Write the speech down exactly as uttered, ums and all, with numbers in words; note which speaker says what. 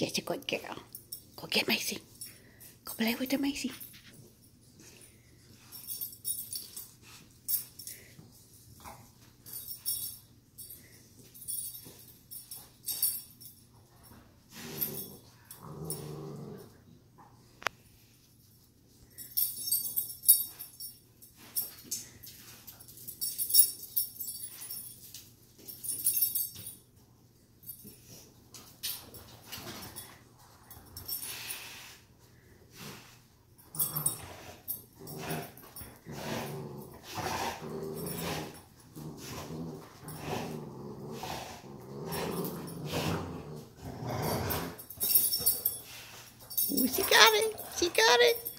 Speaker 1: Just a good girl. Go get Macy. Go play with the Macy. Ooh, she got it. She got it.